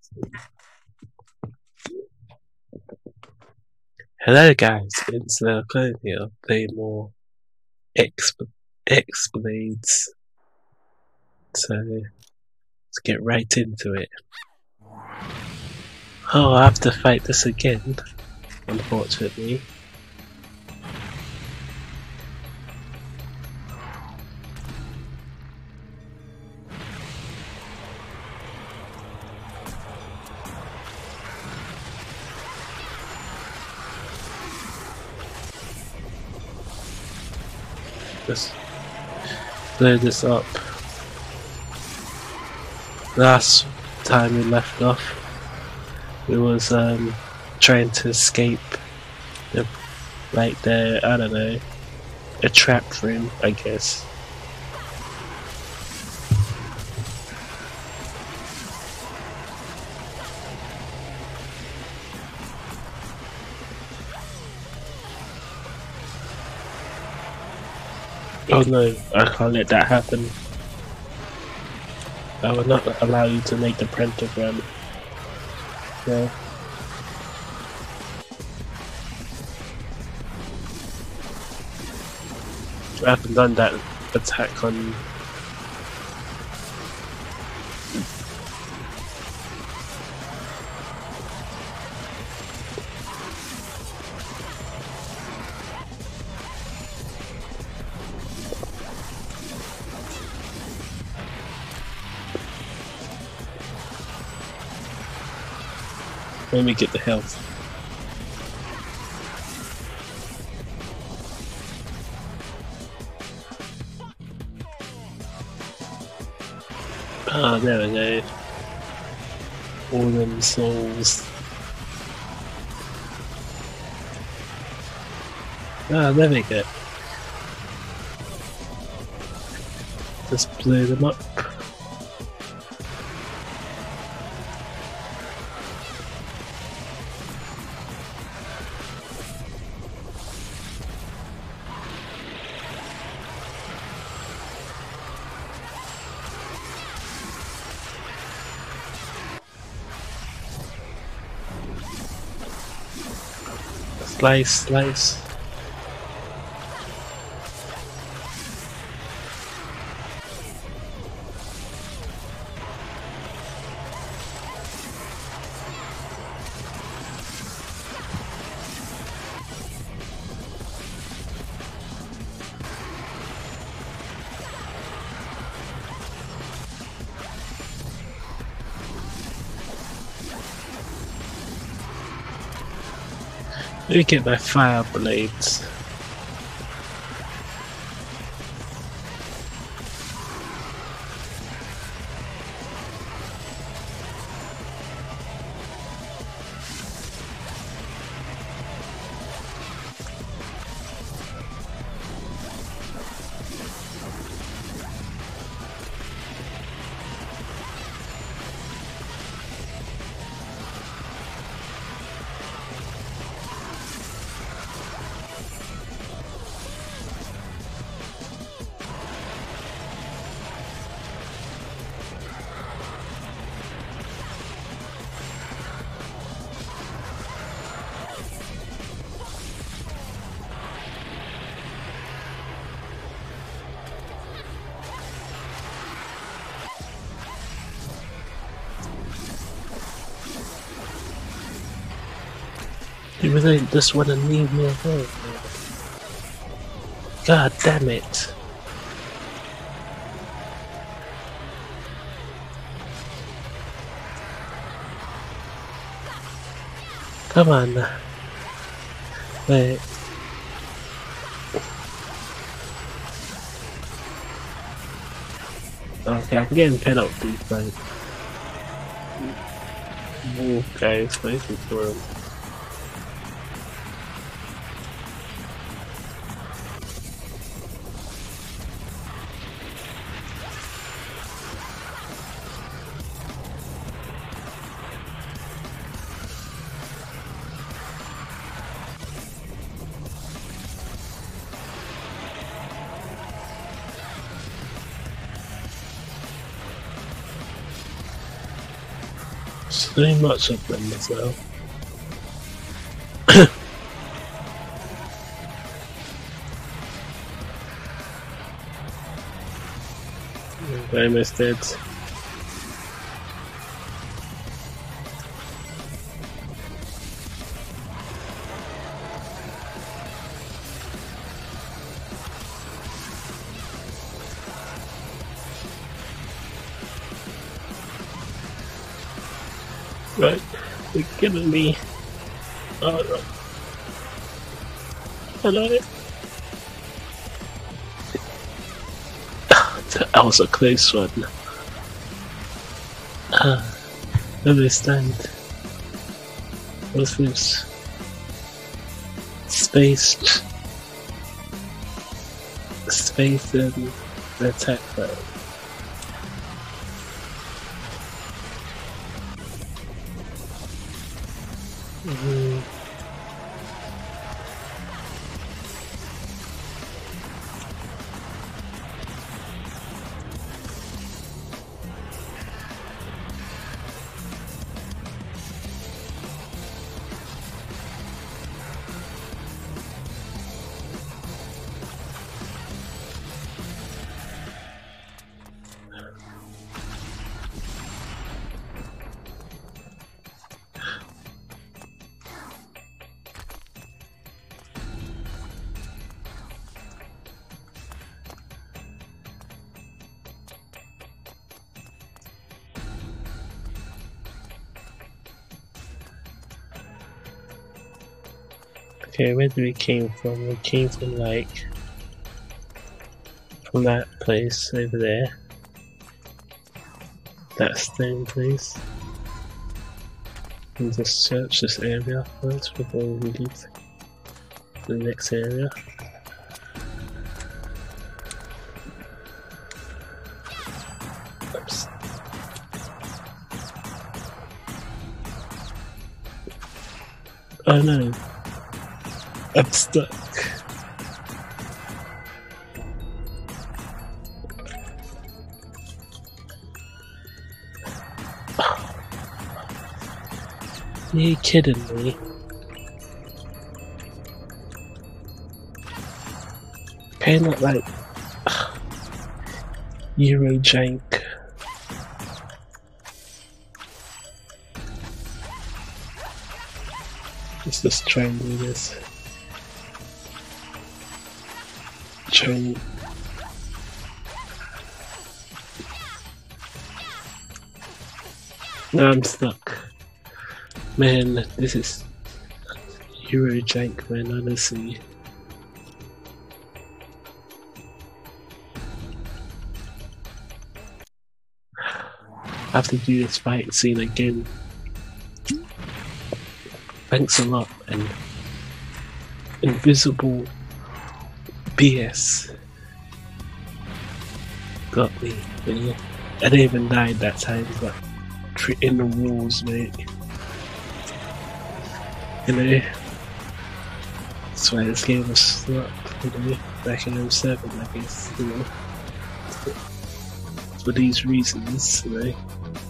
Hello guys, it's Clone here, playing more X Blades. So let's get right into it. Oh, I have to fight this again, unfortunately. Just blow this up. Last time we left off, we was trying to escape the I don't know, a trap room, I guess. Oh no, I can't let that happen. I will not allow you to make the pentagram. No. I haven't done that attack on. Let me get the health. Ah, there we go. All them souls. Ah, there we go. Just blow them up. Slice, slice. Let me get my fire blades. You really just want to leave me alone. God damn it. Come on. Wait. Okay, I'm getting penalties, but wolf guys waiting for him. So much of them as well. We're almost dead. Right, they're killing me. Oh no. Hello. That was a close one. Understand. What's this? Space and attack mode. Okay, where did we came from? We came from like from that place over there. That stone place. And just search this area first before we leave the next area. Oops. Oh no. I'm stuck. Are you kidding me? Okay, not like Eurojank. Let's just try and do this. No, I'm stuck. Man, this is Eurojank, man, honestly. I have to do this fight scene again. Thanks a lot, and Invisible BS got me. You know? I didn't even die that time, but in the walls, mate. You know, that's why this game was stuck. You know, back in 07, I guess. You know, for these reasons, you know.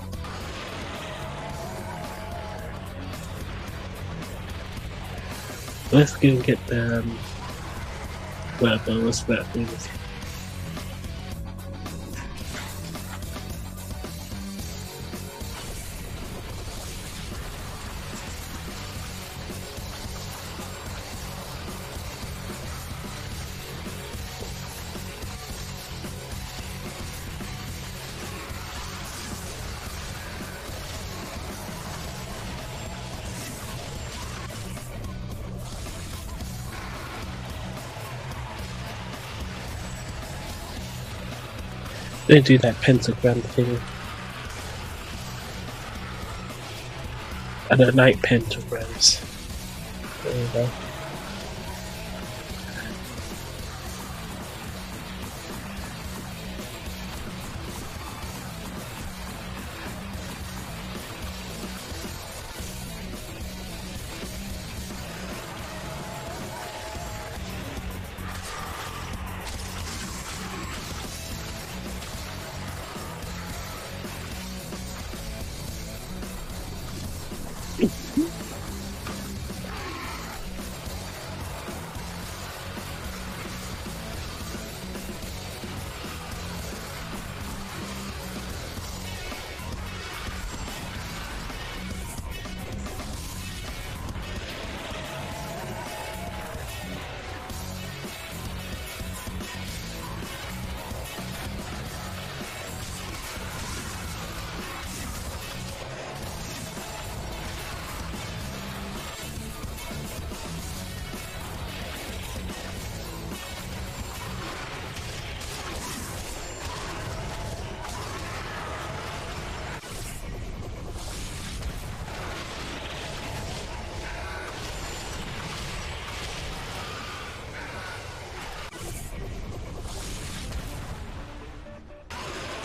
Let's go and get the whatever was that thing. Don't do that pentagram thing. I don't like pentagrams. There you go.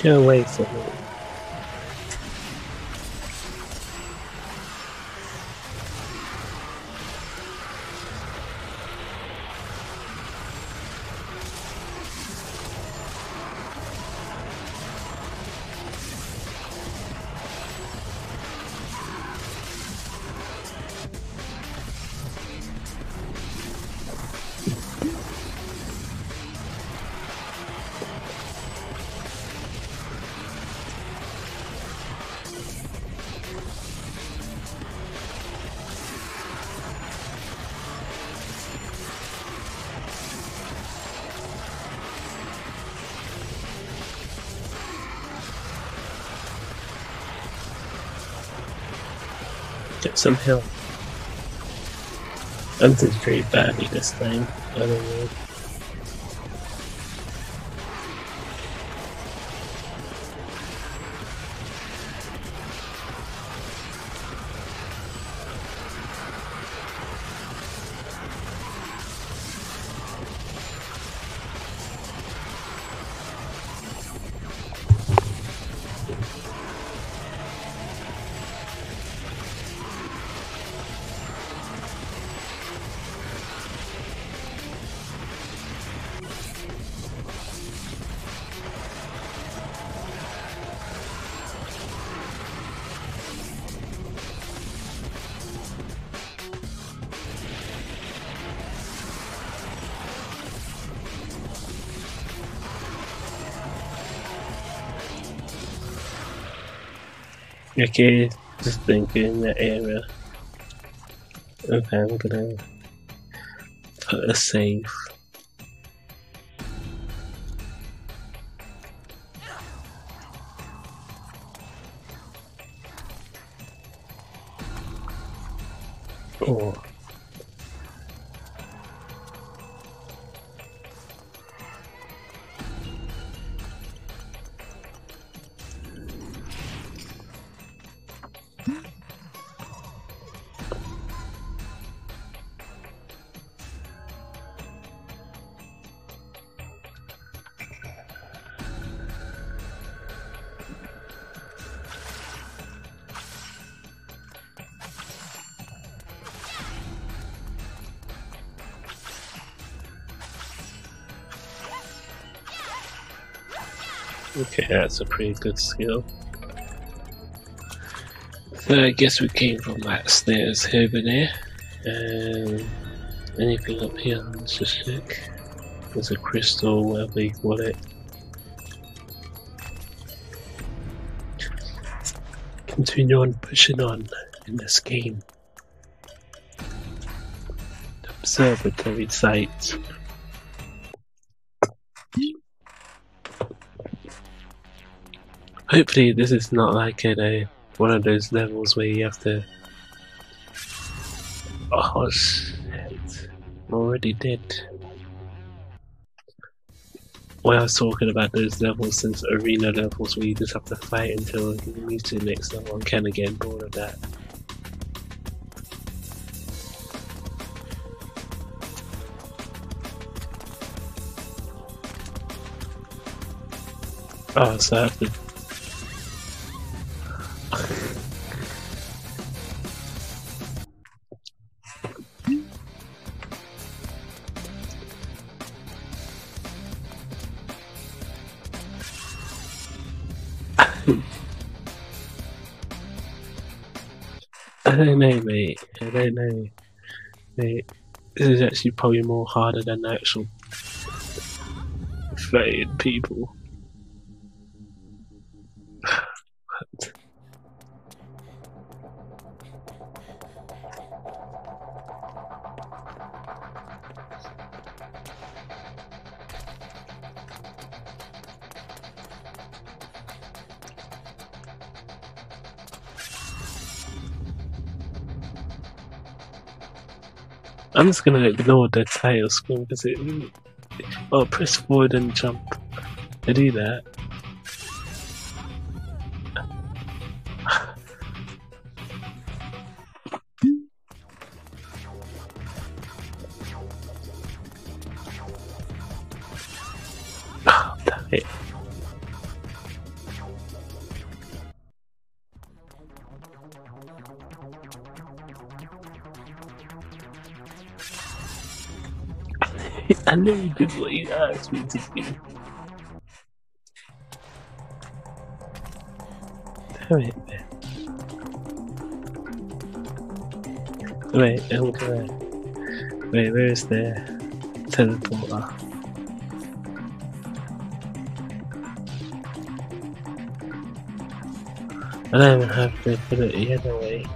Get away from it. Get some help. I'm doing pretty badly this time. I don't know. Okay, just thinking that area. Okay, I'm gonna put a save. Oh. Okay, that's a pretty good skill. So I guess we came from that stairs over there. Anything up here? Let's just check. There's a crystal, whatever you call it. Continue on pushing on in this game. Observatory site. Hopefully this is not like one of those levels where you have to... Oh shit, I'm already dead. When I was talking about those levels since arena levels where you just have to fight until you move to the next level, I'm kinda getting bored of that. Oh, so I have to... I don't know, mate. I don't know. Mate, this is actually probably more harder than the actual fighting people. I'm just gonna ignore the title screen because it. Oh, press forward and jump. I do that. Oh, damn it. I literally did what you asked me to do. Damn it, man. Wait, I'm gonna. Wait, where is the teleporter? I don't even have to put it the other way.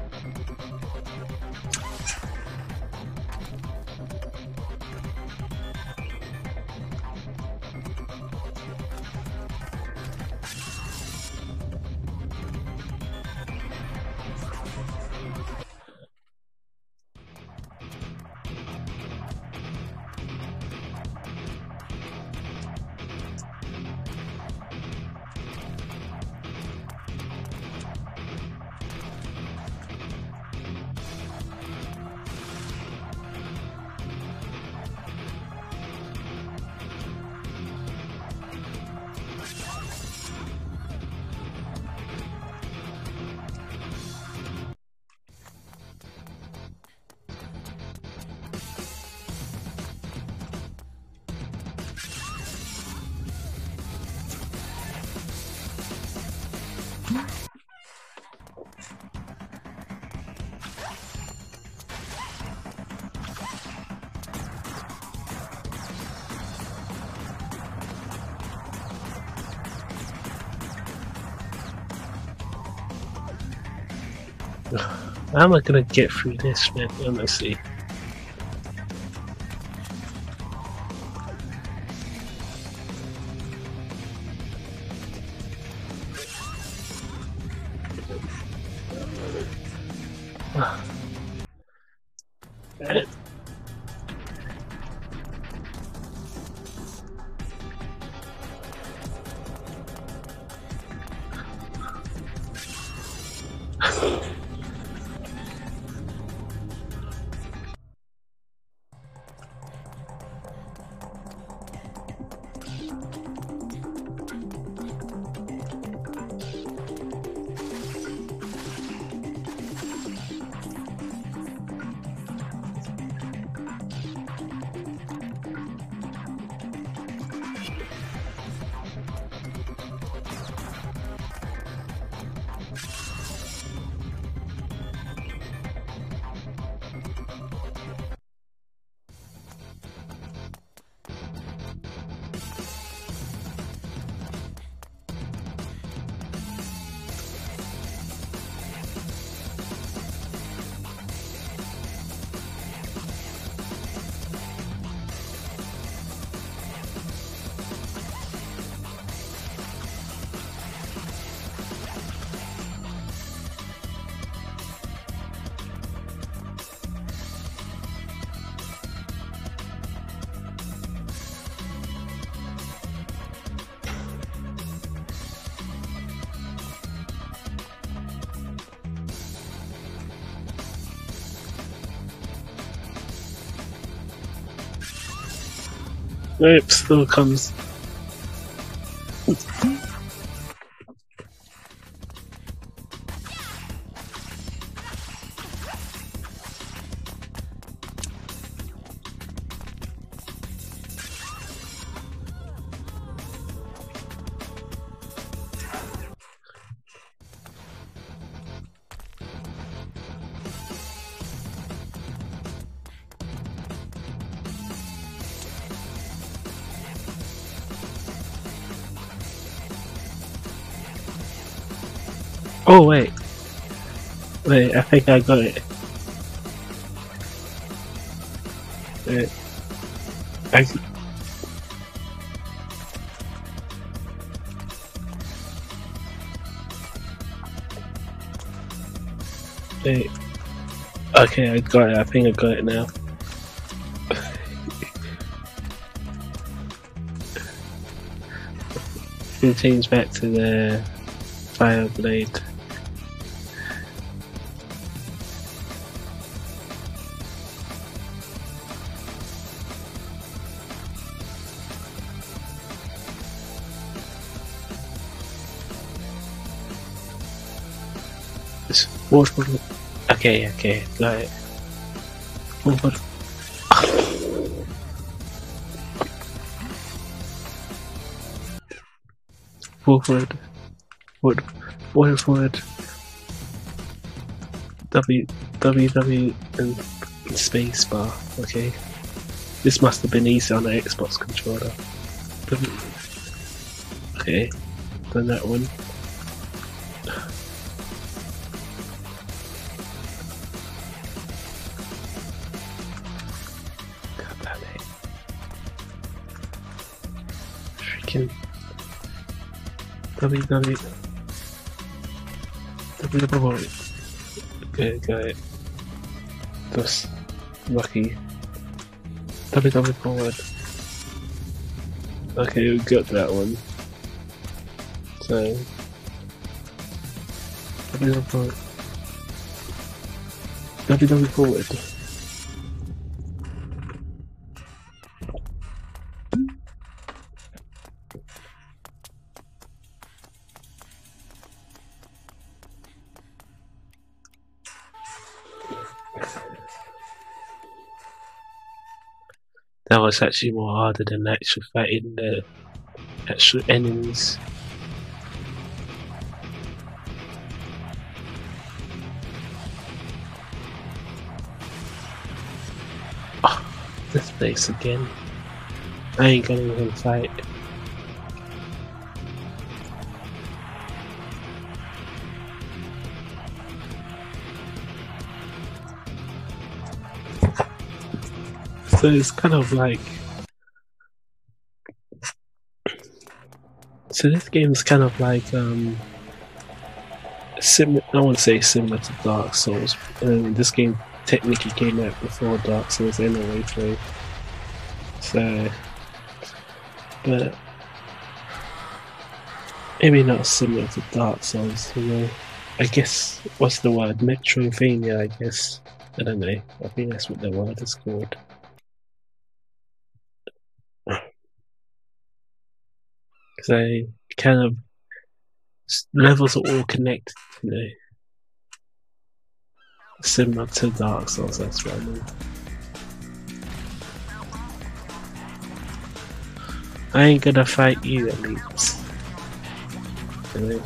How am I gonna get through this, man? Honestly. Nope, still comes. Oh wait, I think I got it. Wait, wait. Okay, I got it. I think I got it now. Can change back to the fire blade. Water bottle. Okay, got it. Water bottle. forward, forward, W and spacebar. Okay, this must have been easy on the Xbox controller. Okay, done that one. God damn it! Freaking W. Okay, got it. Just lucky. W forward. Okay, we got that one. So W forward. W forward. That was actually more harder than actual fighting the actual enemies. Oh, this place again. I ain't gonna even fight. So it's kind of like, so this game is kind of like I won't say similar to Dark Souls. This game technically came out before Dark Souls anyway, so but maybe not similar to Dark Souls, you know. I guess, what's the word? Metroidvania, I guess. I don't know. I think that's what the word is called. So kind of levels are all connected, you know. Similar to Dark Souls, that's what I mean. I ain't gonna fight you, at least. You know?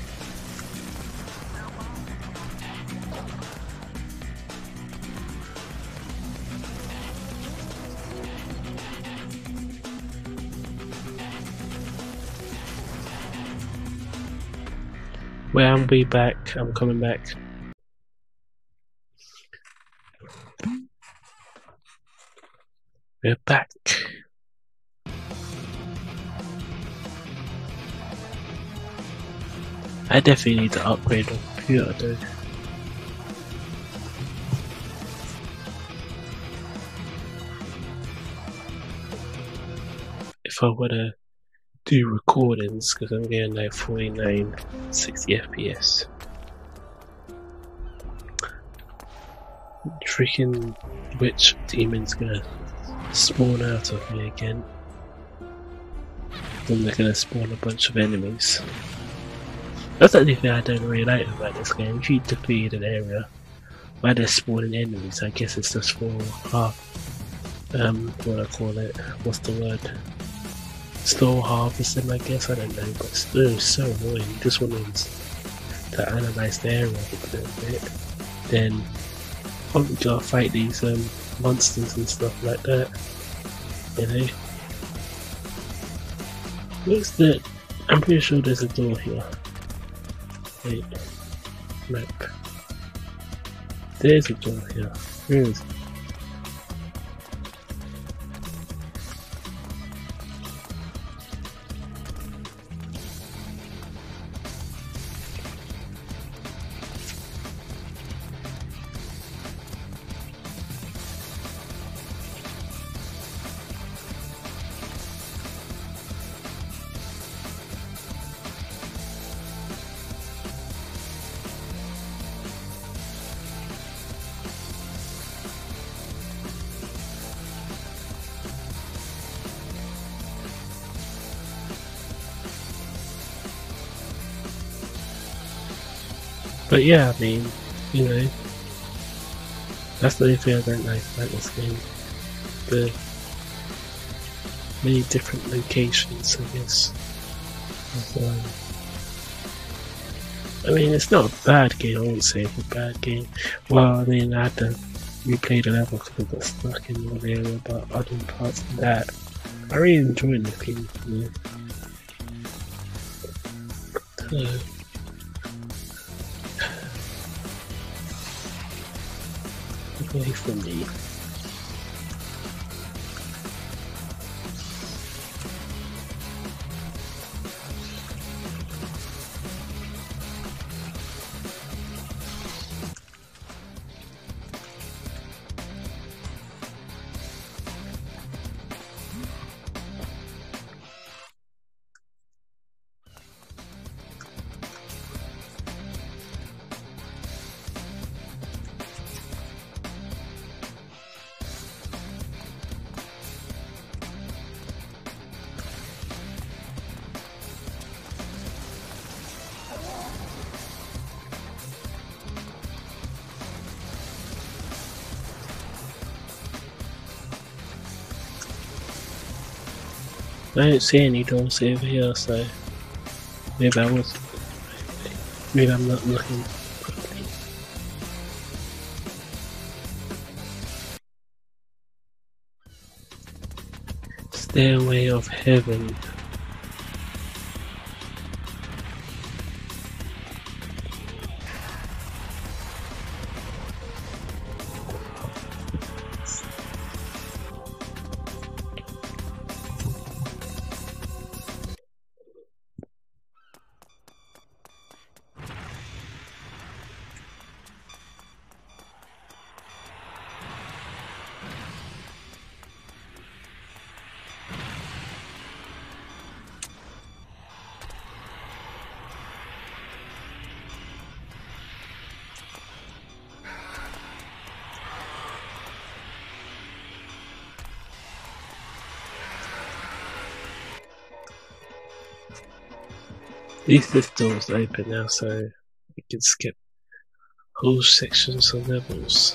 Well, I'll be back. I'm coming back. We're back. I definitely need to upgrade the computer, though. If I were to do recordings, because I'm getting like 49, 60 FPS. Freaking witch demon's gonna spawn out of me again. Then they're gonna spawn a bunch of enemies. That's the only thing I don't really like about this game. If you defeat an area where they're spawning enemies, I guess it's just for what I call it, what's the word? Still harvesting, I guess, I don't know, but still it's so annoying. You just want to analyze the area a little bit. Then you gotta fight these monsters and stuff like that. You know? What's that? I'm pretty sure there's a door here. Wait. Map. There's a door here. Where is it? But yeah, I mean, you know, that's the only thing I don't like about this game. The many different locations, I guess. I mean, it's not a bad game. I wouldn't say it's a bad game. Well, I mean, I had to replay the level because I got stuck in one area, but other parts of that, I really enjoyed the game. Yeah. Away from me. I don't see any doors over here, so maybe maybe I'm not looking properly. Stairway of Heaven. This door's open now, so we can skip whole sections of levels.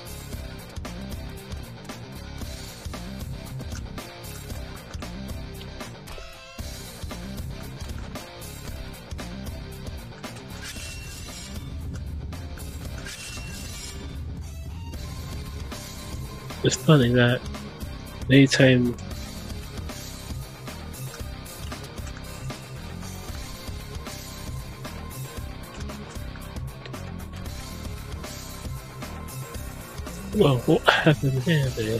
It's funny that anytime well, what happened there?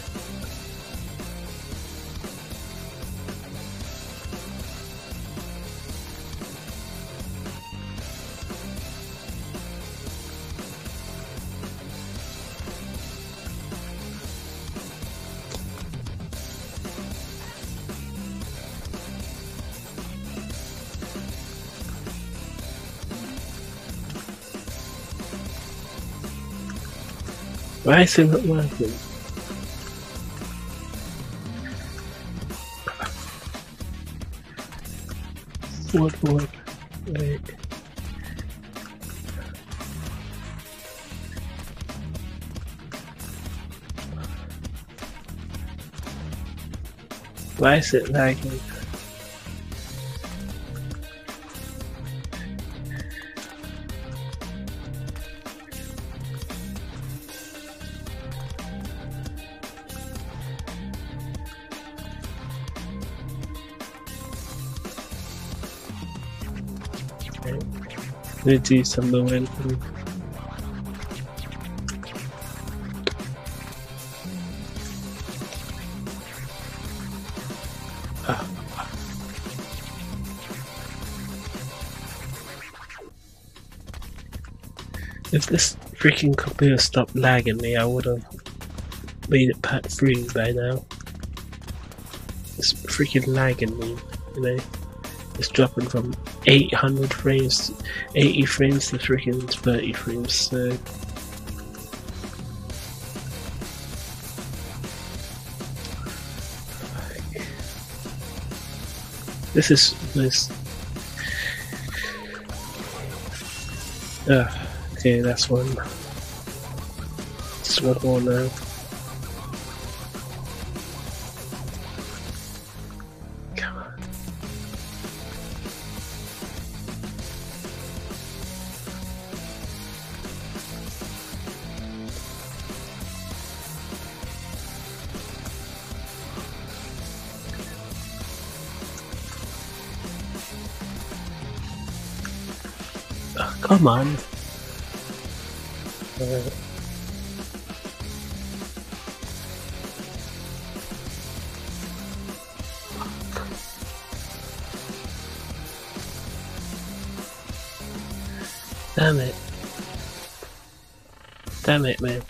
Why is it not working? What? Wait. Why is it lagging? Let's do some momentum. If this freaking computer stopped lagging me, I would have made it pack 3 by now. It's freaking lagging me, you know. It's dropping from 800 frames, 80 frames to freaking 30 frames, so... This is this. Okay, that's one. Just one more now. Come on. Come on. Damn it. Damn it, man.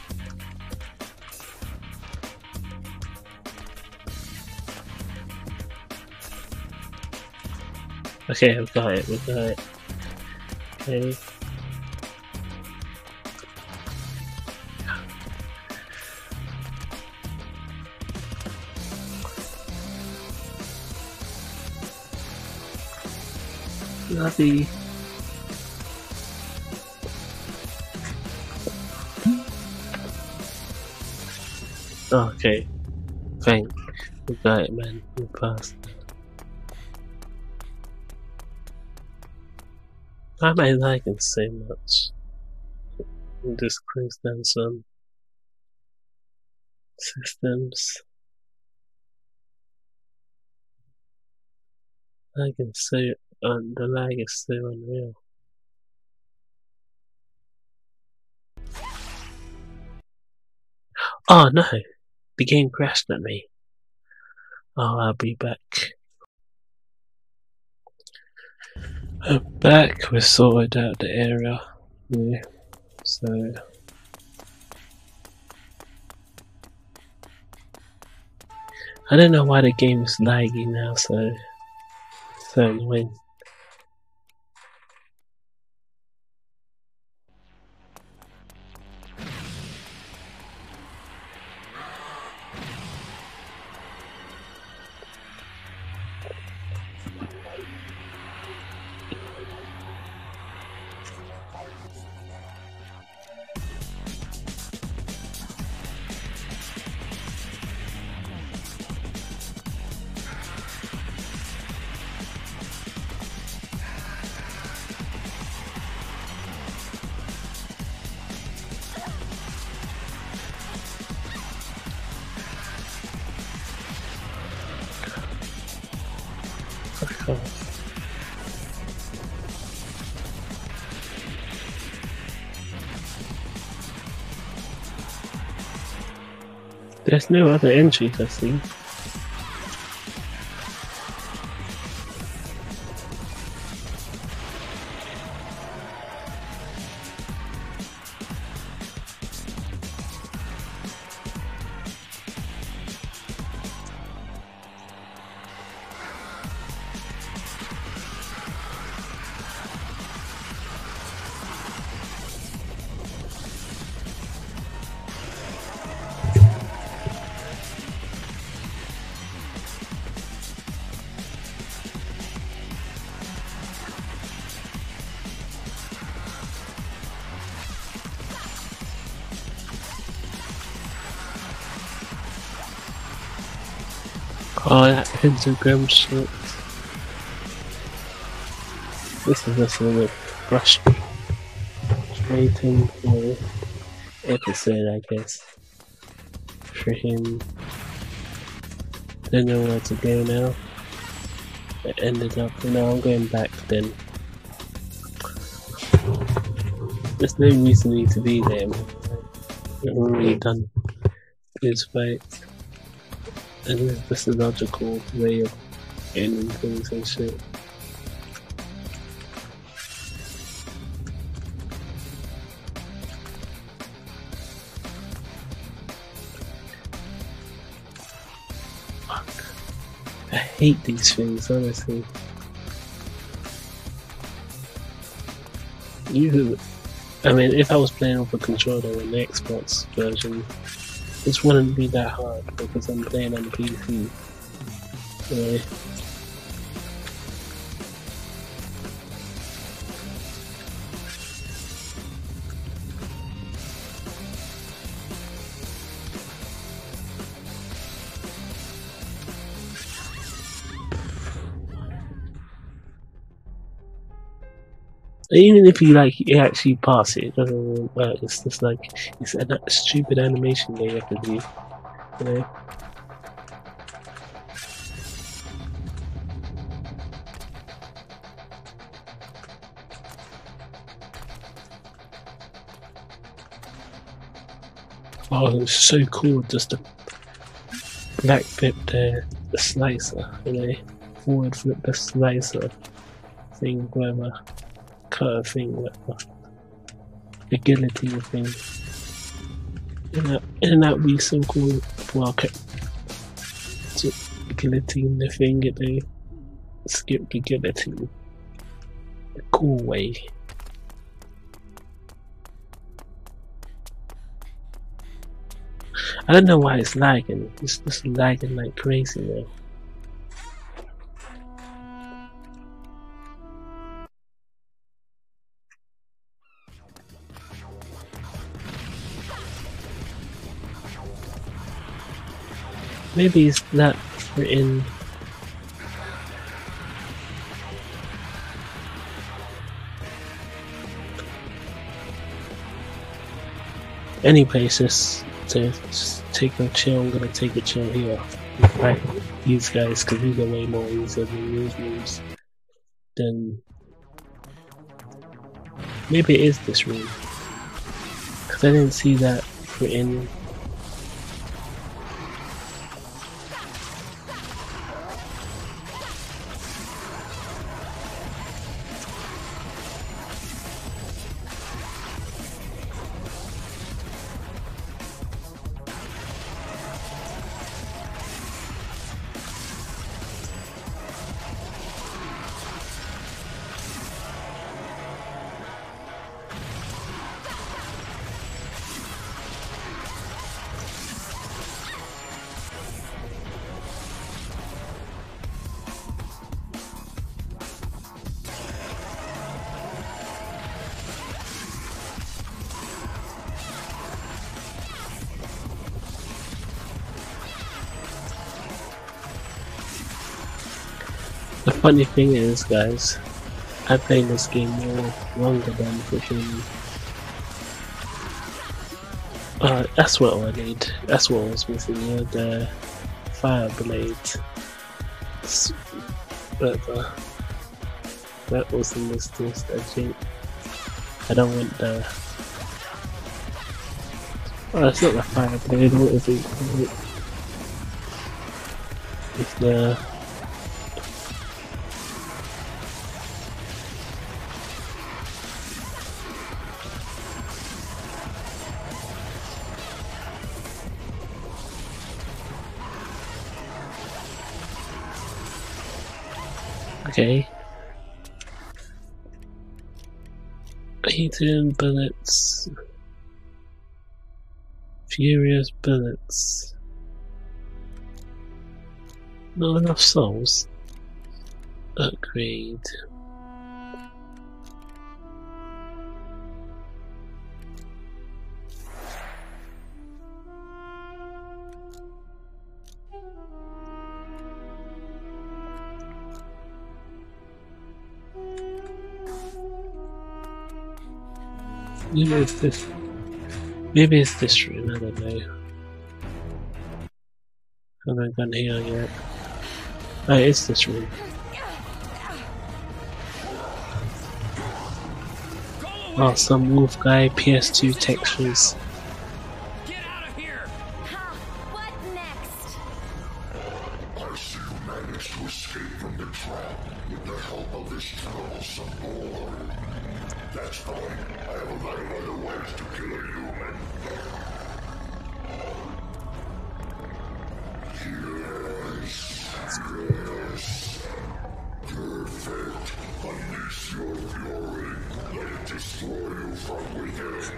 Okay, we've got it, we've got it. Okay. Lovely. Oh, okay. Thank. We got it, man. We passed. Why am I liking so much? We'll just close down some systems. Lagging so the lag is so unreal. Oh no! The game crashed at me. Oh, I'll be back. I'm back. We sorted out the area. Yeah. So. I don't know why the game is laggy now, so annoying. Fuck off. There's no other entries, I see. Oh, that Instagram shit. This is just a little frustrating episode, I guess. For him. Don't know where to go now. It ended up, I'm going back then. There's no reason to be there. I've already done his fight. And this is a logical way of ending things and shit. Fuck. I hate these things, honestly. I mean, if I was playing with a controller in the Xbox version, this wouldn't be that hard because I'm playing on the PC. Yeah. Even if you actually pass it, it doesn't work. It's just like it's a stupid animation they have to do, you know. Oh, it's so cool, just the back flip the slicer, you know, forward flip the slicer thing, whatever, cutter thing, whatever, the guillotine thing. Isn't that be so cool? Well, to guillotine the thing, they skip the guillotine. A cool way. I don't know why it's lagging. It's just lagging like crazy now. Maybe it's not written. Anyway, just take a chill. I'm gonna take a chill here. Right, these guys, because these are way more easier than these moves. Then maybe it is this room, because I didn't see that written. The funny thing is, guys, I played this game longer than freaking. That's what I need. That's what was missing. The fire blade. But that was in this list. I think I don't want the. Oh, it's not the fire blade. What is it? It's the. Okay. Heating bullets. Furious bullets. Not enough souls. Upgrade. Maybe it's this. Maybe it's this room. I don't know. I haven't gone here yet. Oh, it's this room. Oh, some wolf guy PS2 textures. Get out of here! Ha! What next? I see you managed to escape from the trap with the help of this troublesome boy. That's fine. I have a lot of other ways to kill a human. Yes. Yes. Perfect. Unleash your fury. Let it destroy you from within.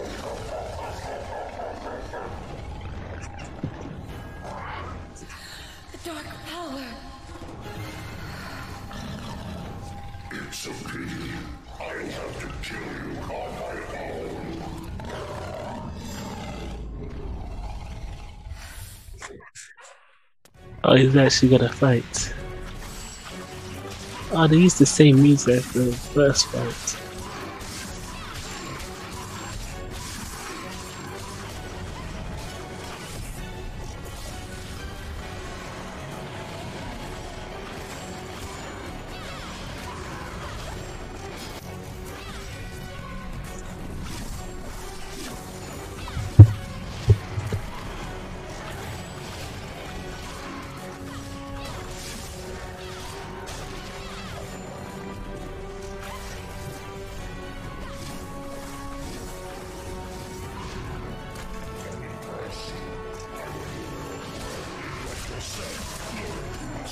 The dark power. It's a pity. I'll have to kill you on my own. Oh, he's actually gonna fight. Oh, they used the same music for the first fight.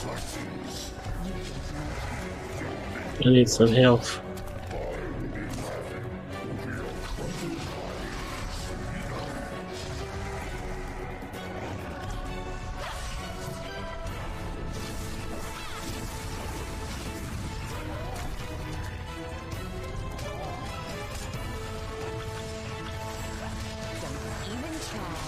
I need some health. Even try.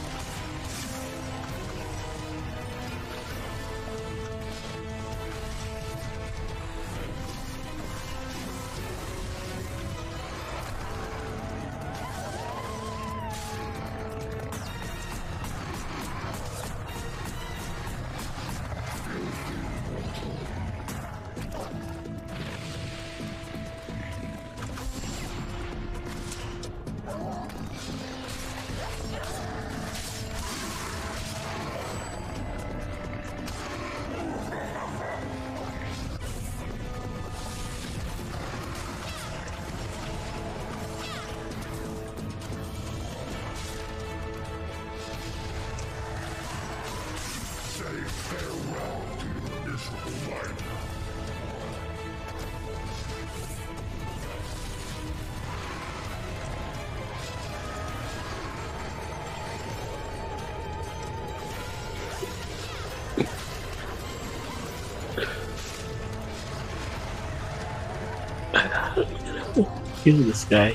Kill this guy.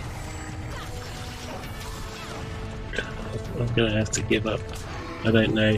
I'm gonna have to give up. I don't know.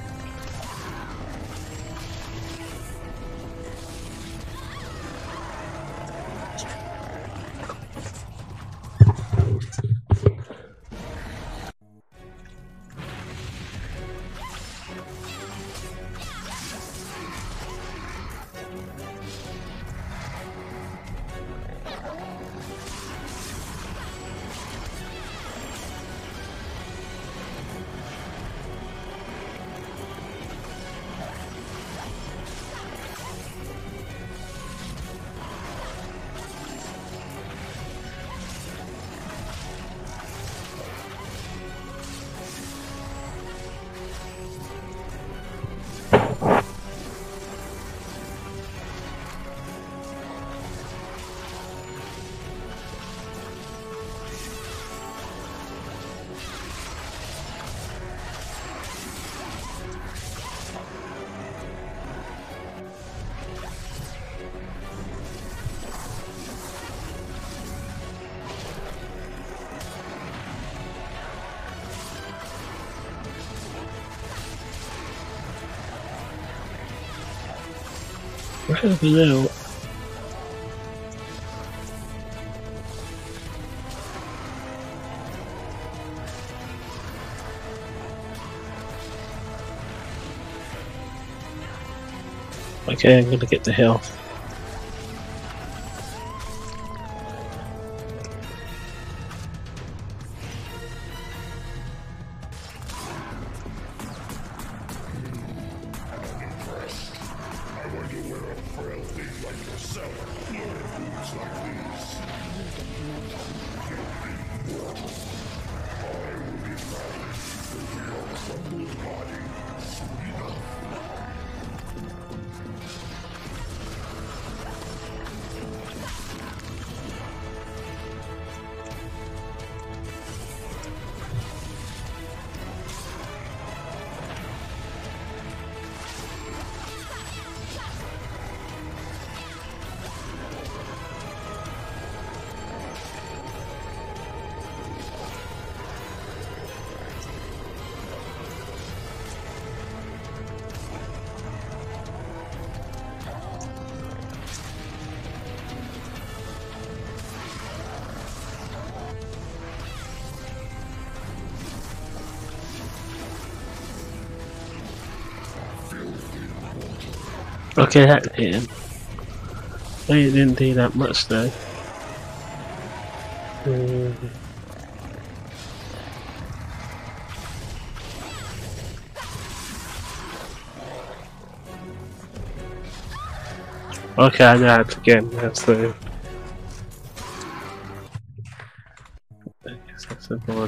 Right over there. Okay, I'm gonna get the health. Okay, that hit him. Oh, it didn't do that much though. Okay, I know how to get him now, so I guess that's a mod.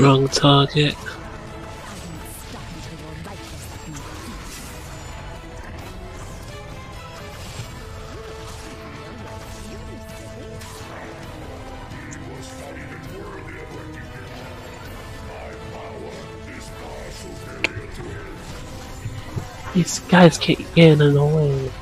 Wrong target. These guys keep getting in the way.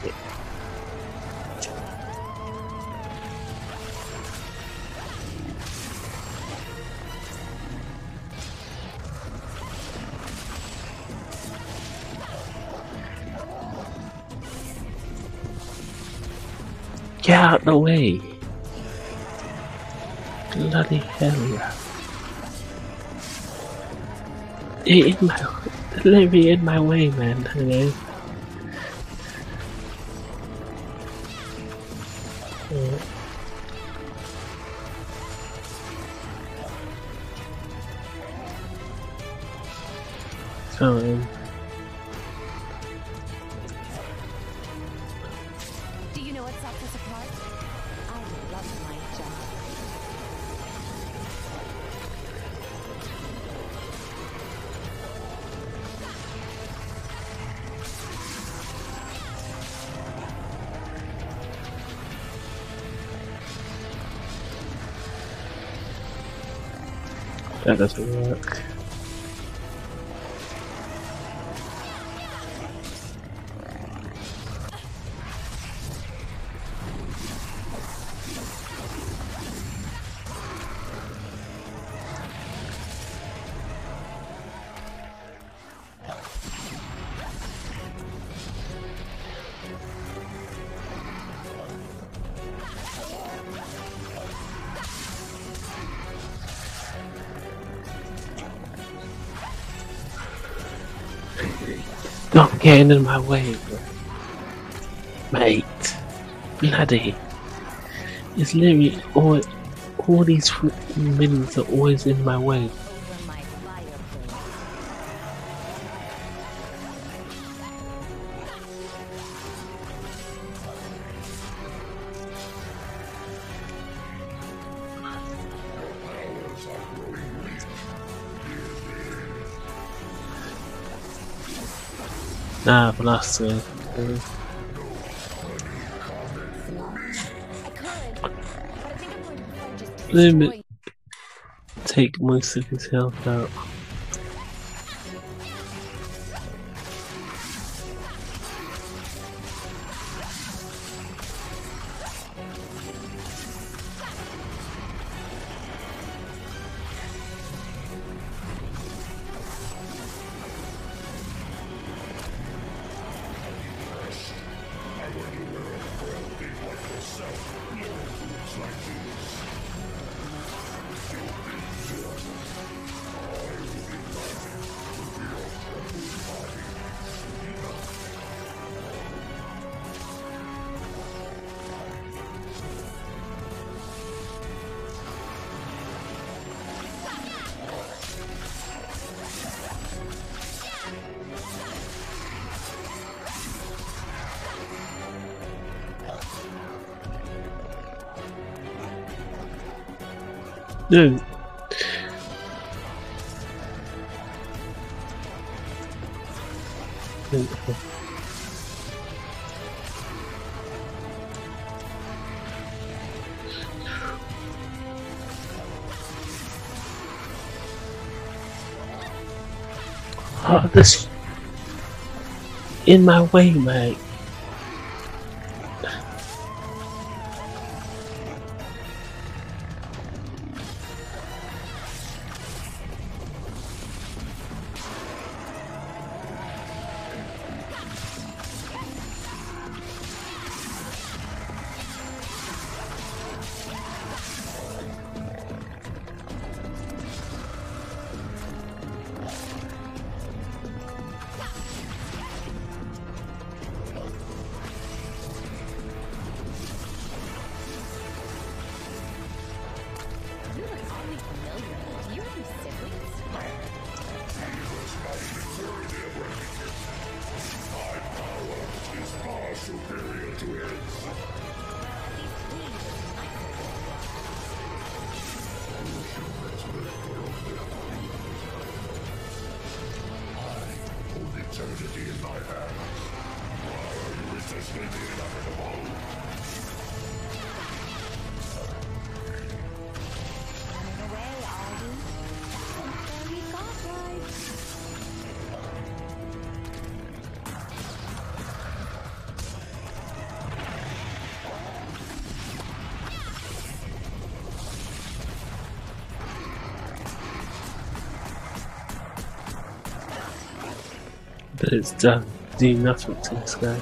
Get out the way! Bloody hell! It in my, let me in my way, man. You know. Fine. Do you know what sets us apart? I love my job. That doesn't work. Stop getting in my way, bro. Mate. Bloody. It's literally all these minions are always in my way. Over my fireplace. Nah, I've lost it. I could, but I think I'm going to prefer just to Let me destroy. take most of his health out. No. Oh, this in my way, mate. eternity in my hands. Why are you resisting the inevitable? Running away, are you? Very godlike. But it's done. Do nothing to this guy.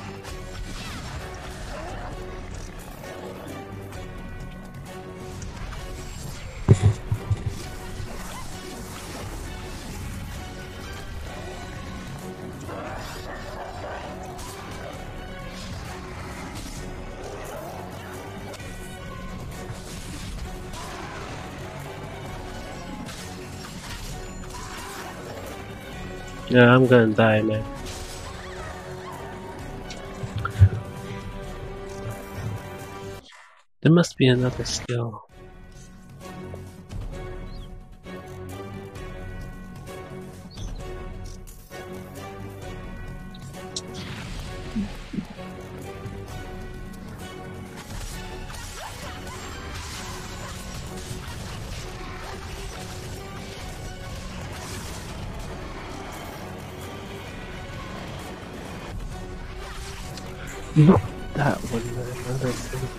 Yeah, I'm gonna die, man. There must be another skill. Not that one, man. I don't think.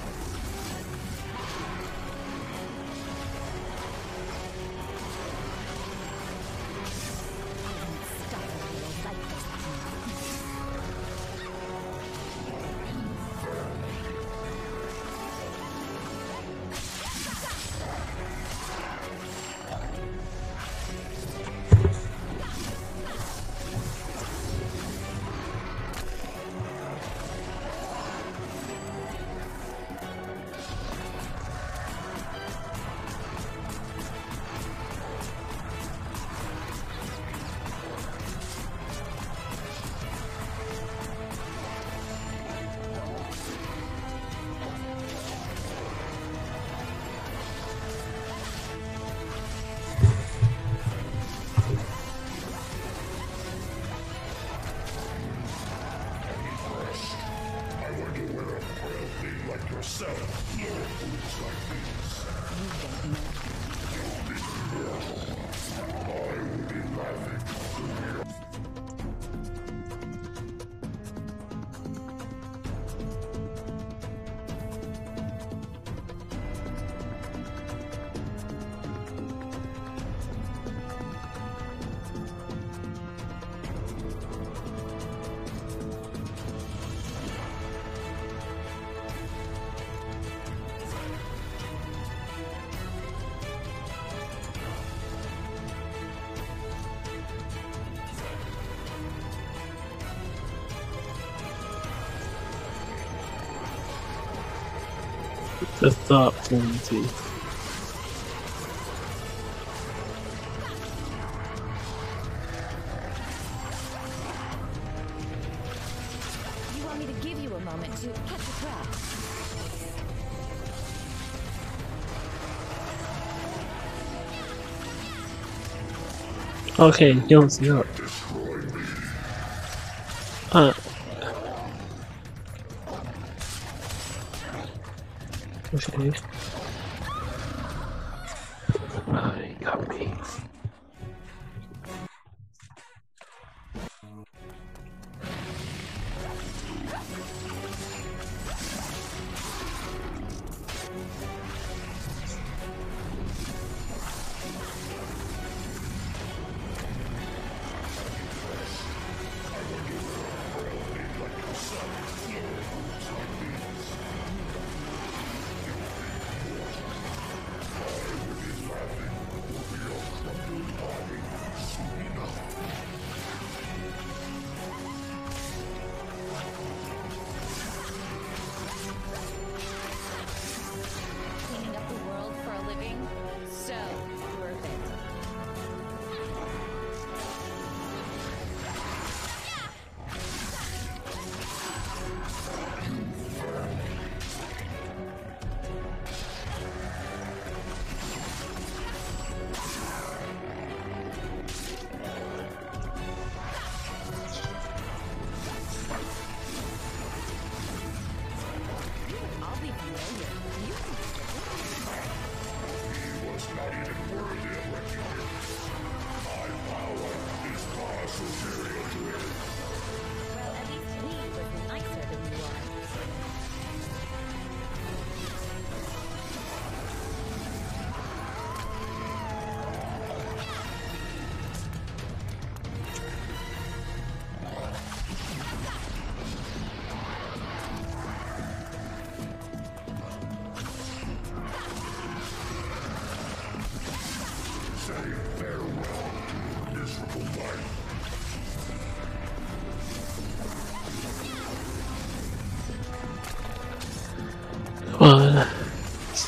Yourself, no fools like these. I will be laughing. The thought flimsy. You want me to give you a moment to catch a breath? Okay, heals you up. Okay. Oh, he got me.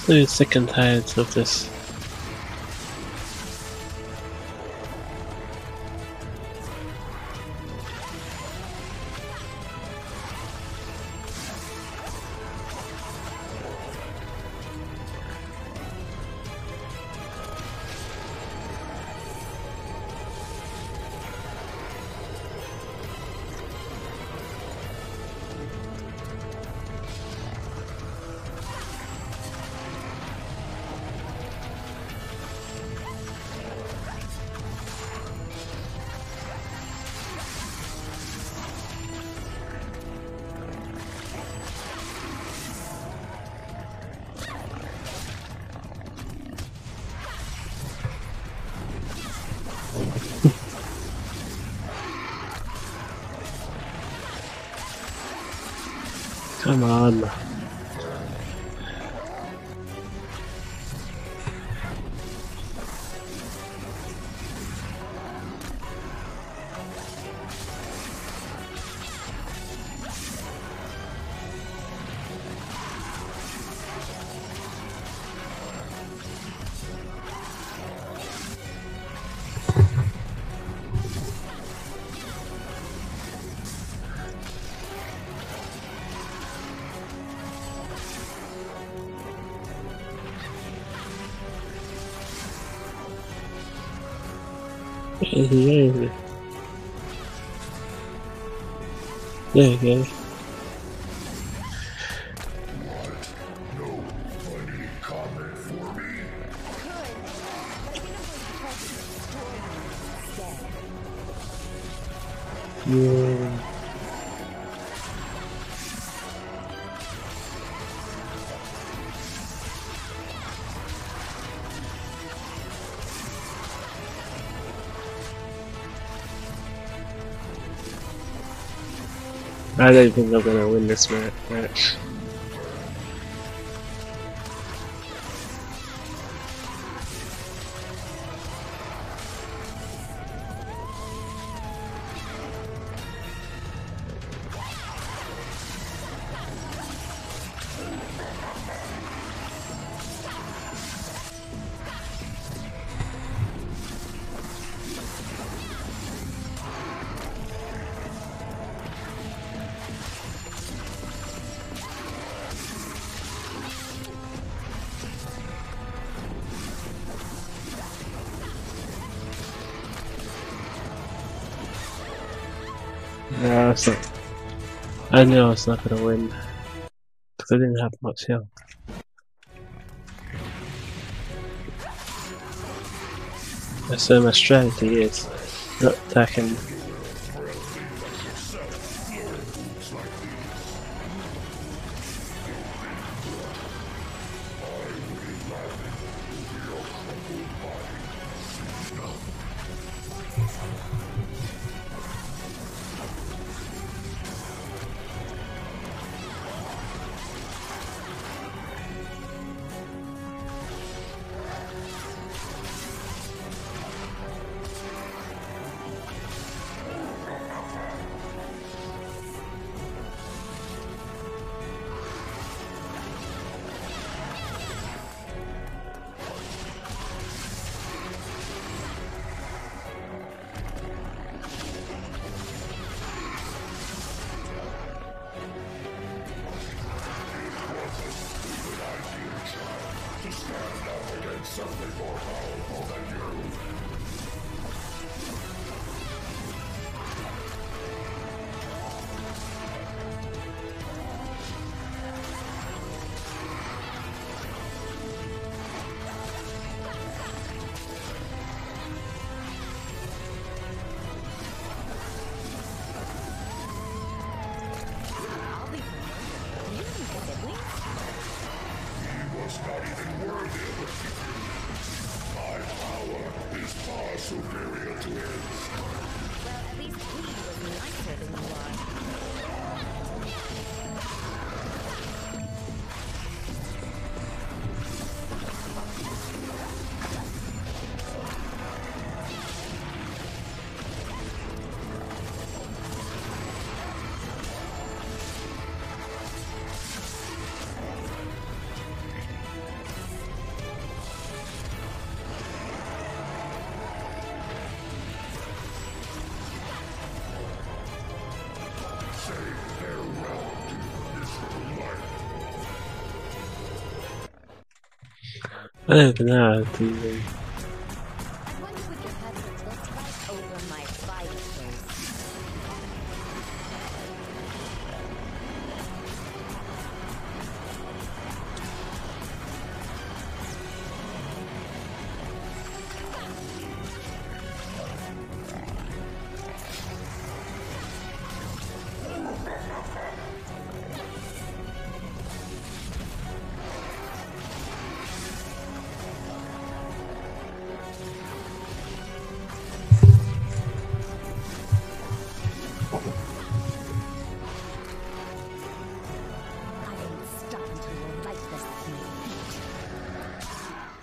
I'm sick and tired of this. Come on. Yeah. There you go. No funny comment for me? Yeah. I don't think I'm gonna win this match. No, it's not. I knew I was not gonna win because I didn't have much health. So my strategy is not attacking. Something more powerful than you. I'll be promoted. You need siblings? He was not even worthy of it. My power I don't even know how to even. I wonder what your husband looks like over my fireplace. I won't stop until you're lifeless at my feet.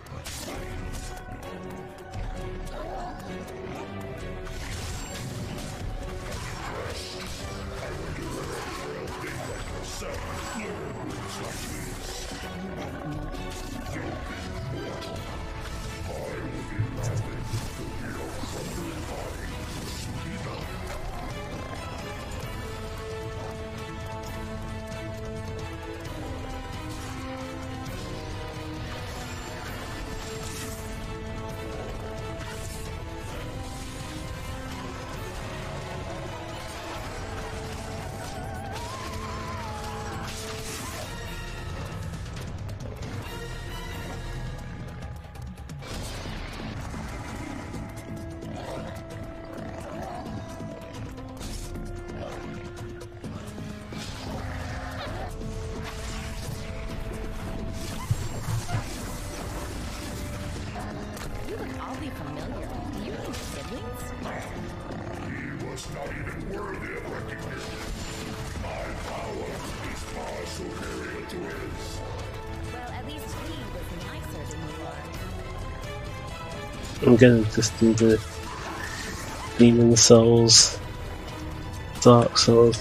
You look oddly familiar. Do you have siblings? He was not even worthy of recognition. My power is far superior to his. Well, at least he was nicer than you are. I'm gonna just do the Demon Souls, Dark Souls.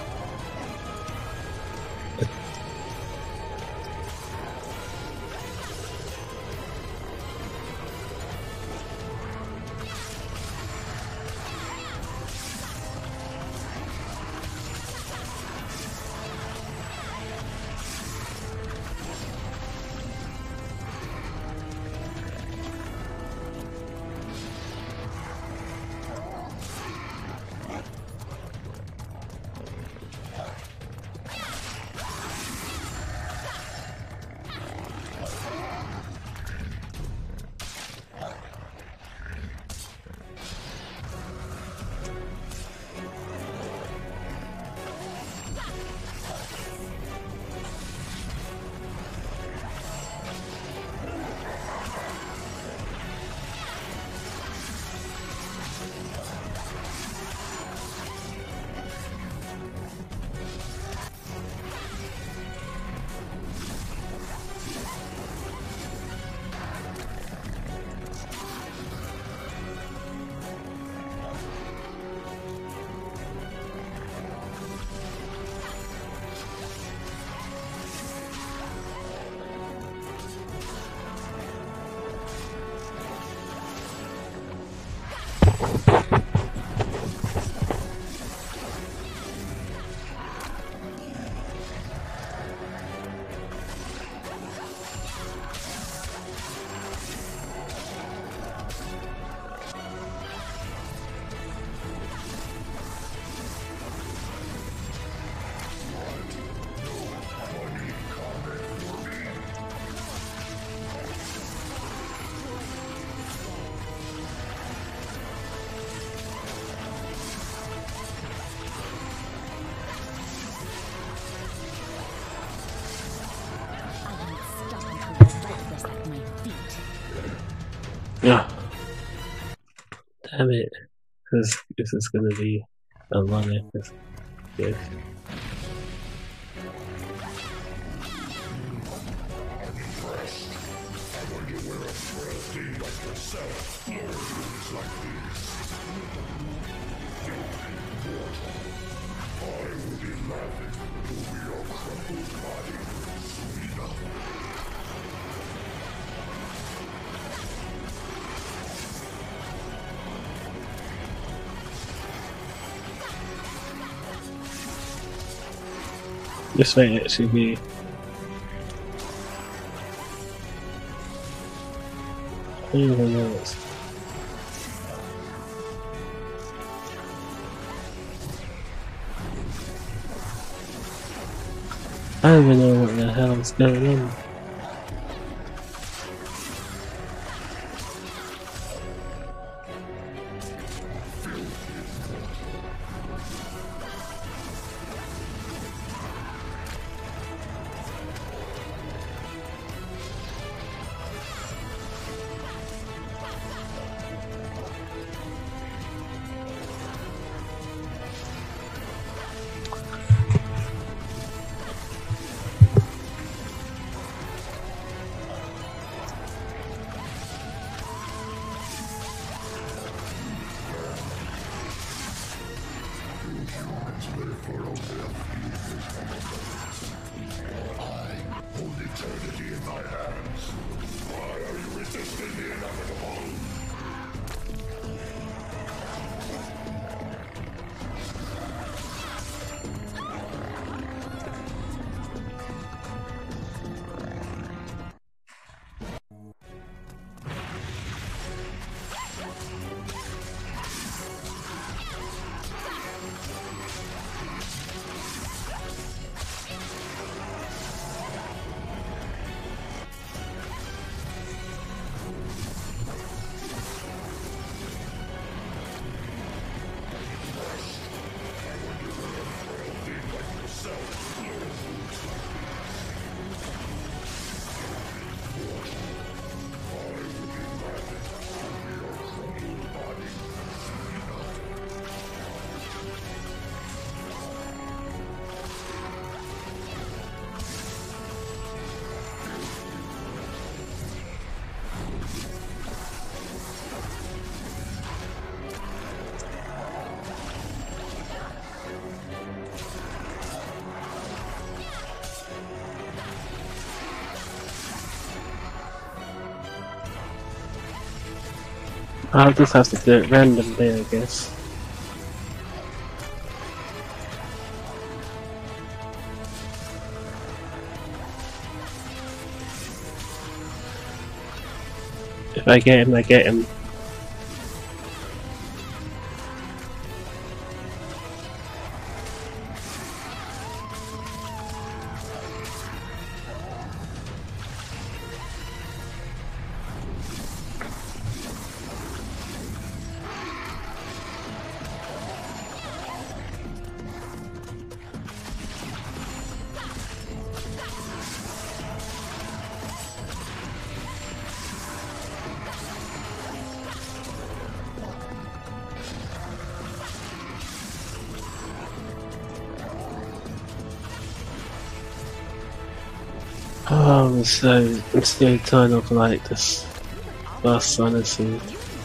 Yeah. Damn it. This is gonna be a lot of this. Yes. This might actually be don't even know what's... I don't even know what the hell is going on. I'll just have to do it randomly, I guess. If I get him, I get him. Oh, I'm still kind of like this last sanity.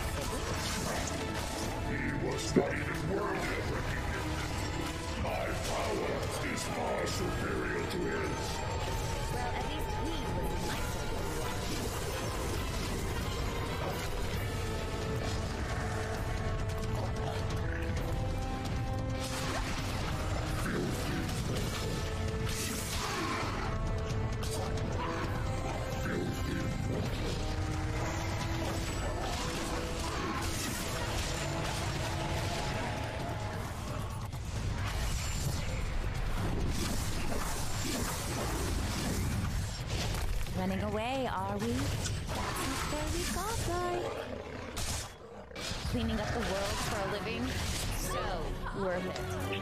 Running away, are we? That's not very godlike. Cleaning up the world for a living? So worth it.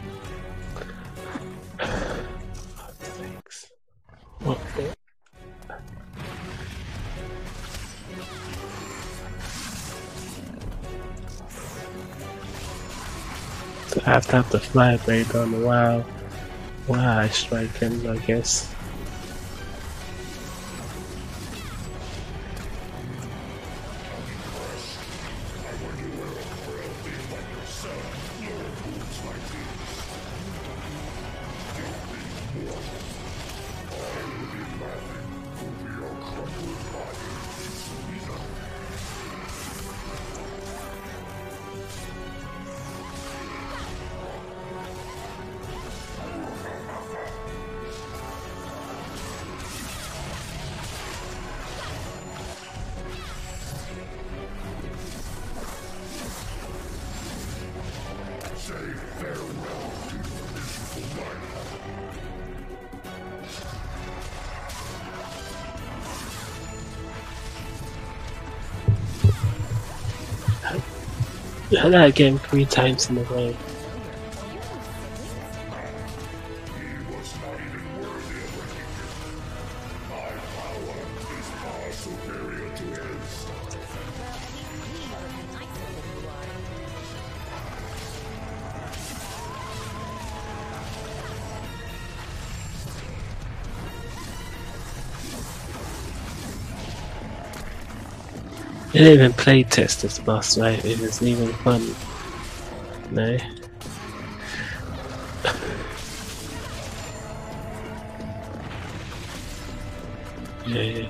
Thanks. What the? So I have to have the fire blade on. Wow. Wow, I strike him, I guess. That game 3 times in a row. They didn't even play test this boss, right? It isn't even fun. No. Yeah.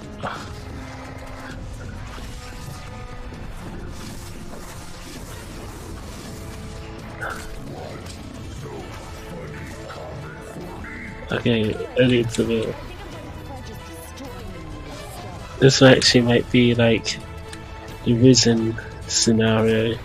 Okay, I need to be. This actually might be like the Risen scenario.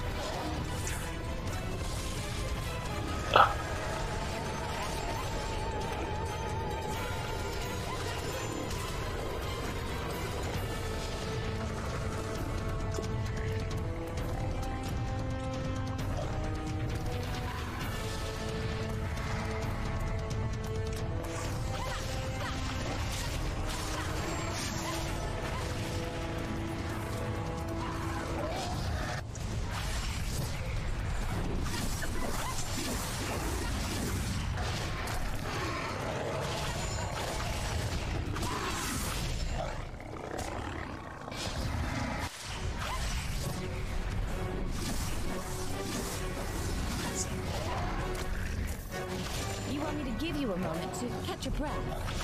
You want me to give you a moment to catch your breath?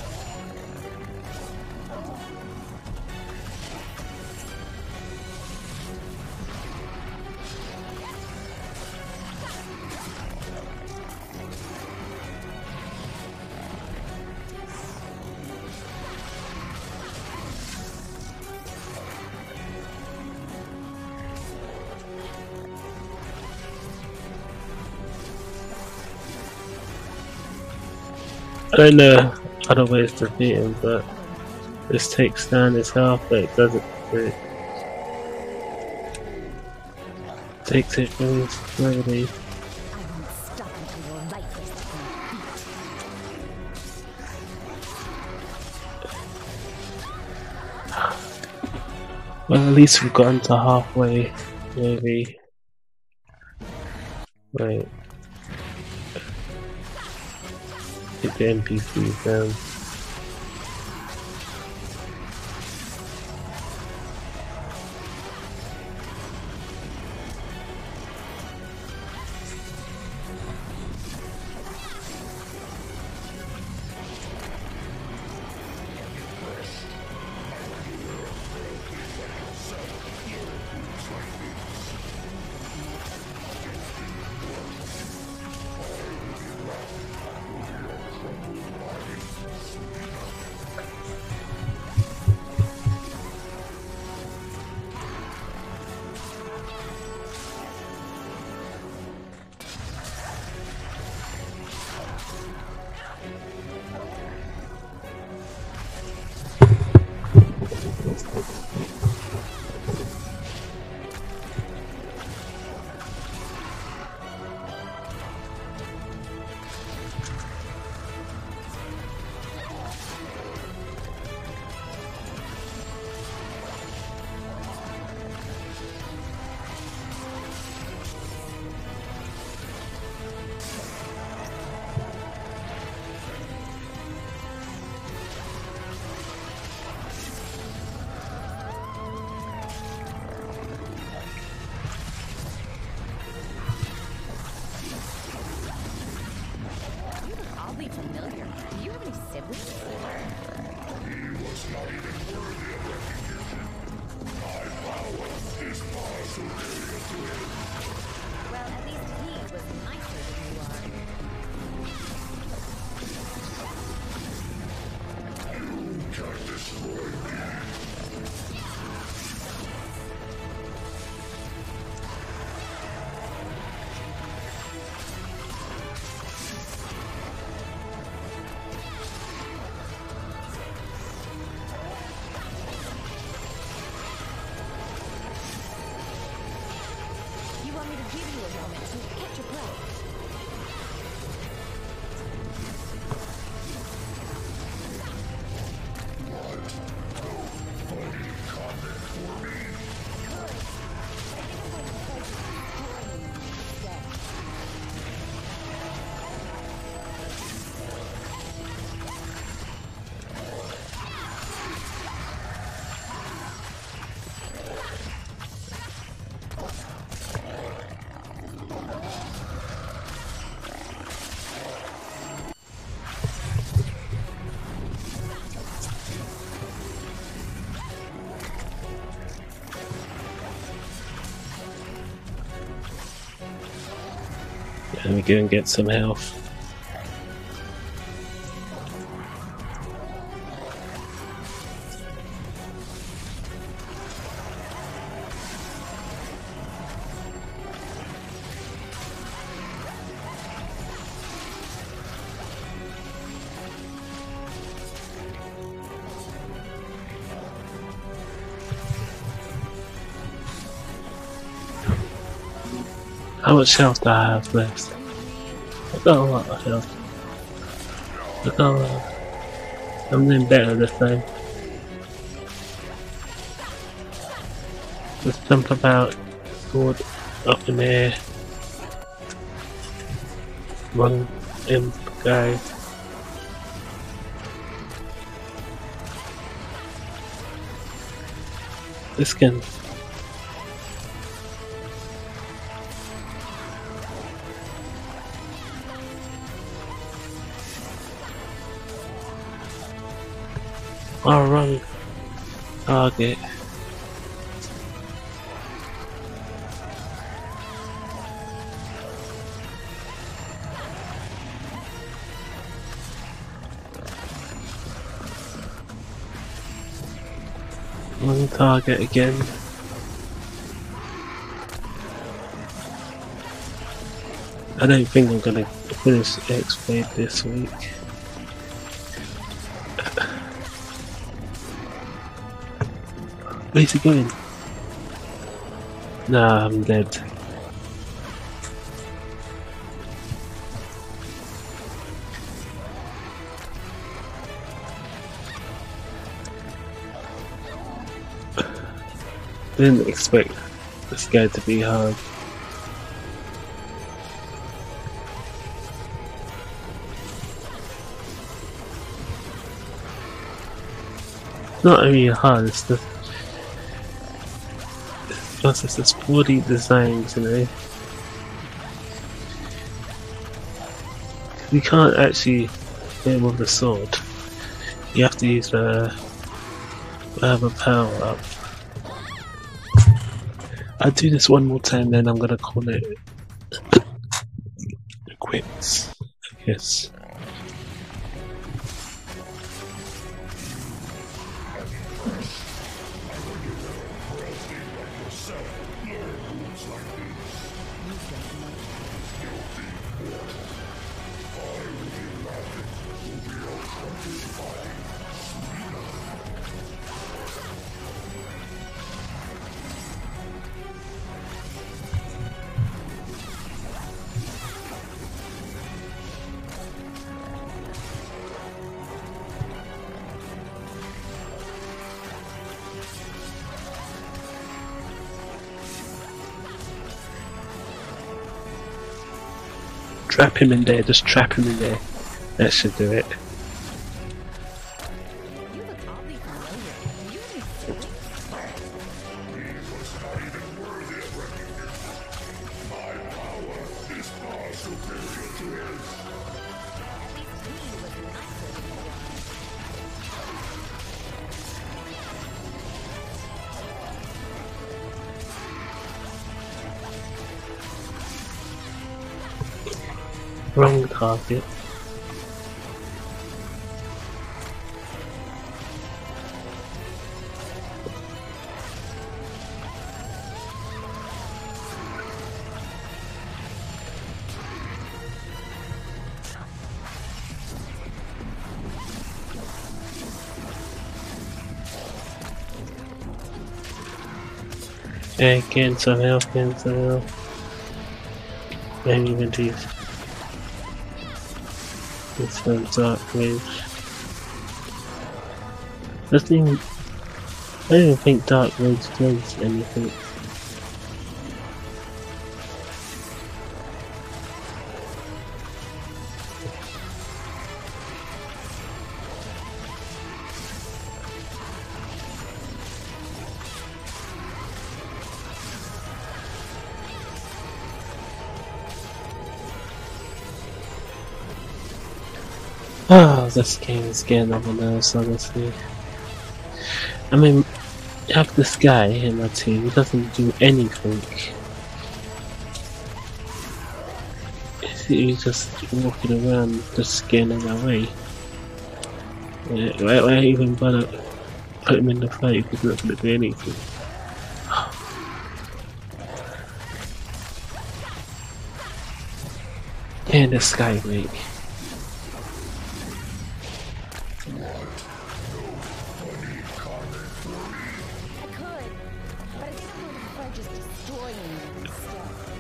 I don't know other ways to beat him, but this takes down his health, but it doesn't. It takes it very slowly. I won't stop until your life is complete. Well, at least we've gotten to halfway, maybe. Right. Get the NPCs down. Oddly familiar. Do you have any siblings? Well, at least he was nicer than you are. Let me go and get some health. How much health do I have left? I've got a lot of health. I've got a lot. I'm doing better this time. Just jump about, sword up in the air. One imp guy. This can. Oh, wrong target. Wrong target again. I don't think I'm gonna finish X-Blade this week. Where's he going? Nah, I'm dead. Didn't expect this guy to be hard. Not really hard, it's just plus it's just 40 designs, you know. You can't actually hit him with the sword. You have to use the other power up. I'll do this one more time, then I'm gonna call it quits, I guess. Trap him in there, just trap him in there. That should do it. You look oddly familiar. You really Wrong target. Yeah, getting some health, getting some health. Maybe even these. It's the dark mage. I don't even think dark mage does anything. Oh, this game is getting on my nerves, honestly. I mean, you have this guy in my team, he doesn't do anything. basically just walking around, just getting in my way. Yeah, why even bother put him in the fight if he's not going to do anything? Get in the sky, mate. I could, but I think I'm going to prefer just destroying you instead.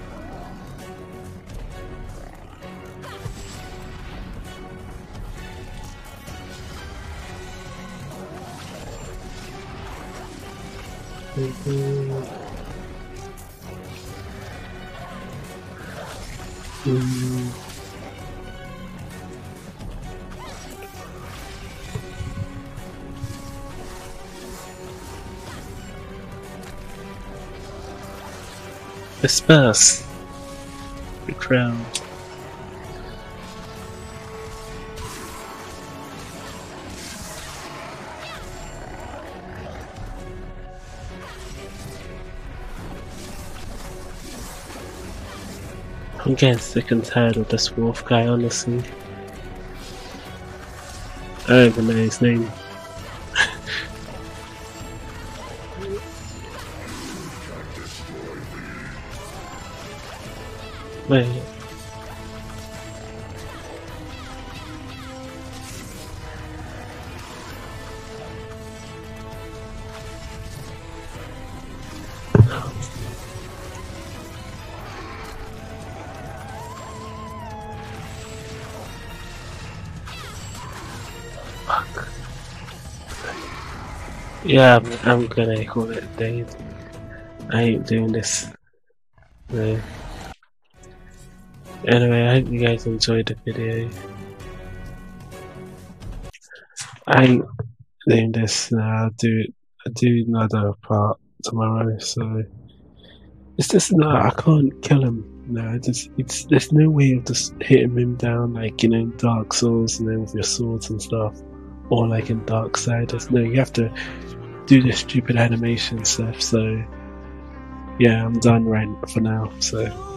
Disperse the crowd. I'm getting sick and tired of this wolf guy, honestly. I don't even know his name. Wait. Fuck. Yeah, I'm gonna call it a day. I ain't doing this. No. Anyway, I hope you guys enjoyed the video. I ain't doing this now. I'll do another part tomorrow. So it's just I can't kill him. No, there's no way of just hitting him down like in Dark Souls and then with your swords and stuff, or like in Dark Side. You have to do this stupid animation stuff. So yeah, I'm done right for now. So.